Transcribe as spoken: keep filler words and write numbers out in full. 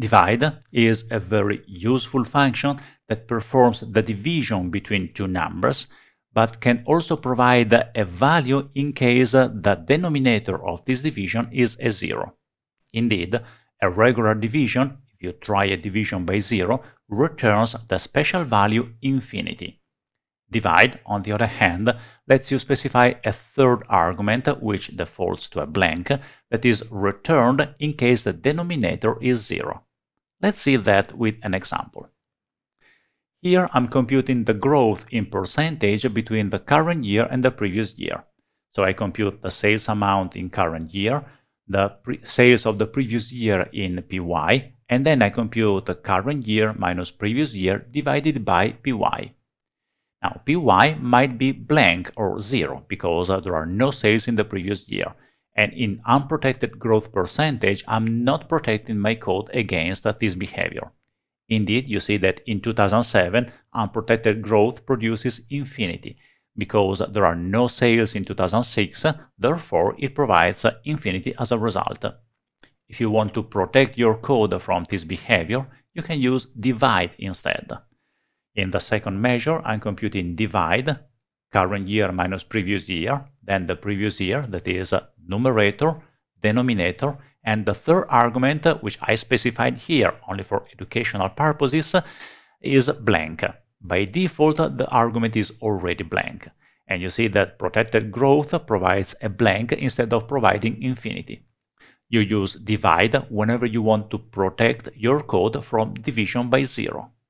Divide is a very useful function that performs the division between two numbers, but can also provide a value in case the denominator of this division is a zero. Indeed, a regular division, if you try a division by zero, returns the special value infinity. Divide, on the other hand, lets you specify a third argument which defaults to a blank that is returned in case the denominator is zero. Let's see that with an example. Here I'm computing the growth in percentage between the current year and the previous year. So I compute the sales amount in current year, the sales of the previous year in P Y, and then I compute the current year minus previous year divided by P Y. Now, P Y might be blank or zero because uh, there are no sales in the previous year. And in unprotected growth percentage, I'm not protecting my code against uh, this behavior. Indeed, you see that in two thousand seven, unprotected growth produces infinity because there are no sales in two thousand six, therefore it provides uh, infinity as a result. If you want to protect your code from this behavior, you can use divide instead. In the second measure, I'm computing divide, current year minus previous year, then the previous year, that is numerator, denominator, and the third argument, which I specified here only for educational purposes, is blank. By default, the argument is already blank. And you see that protected growth provides a blank instead of providing infinity. You use divide whenever you want to protect your code from division by zero.